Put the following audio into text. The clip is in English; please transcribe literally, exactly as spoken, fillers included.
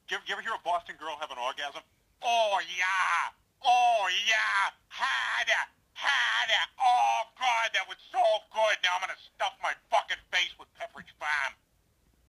You ever, you ever hear a Boston girl have an orgasm? Oh, yeah. Oh, yeah. Had it. Had it. Oh, God, that was so good. Now I'm going to stuff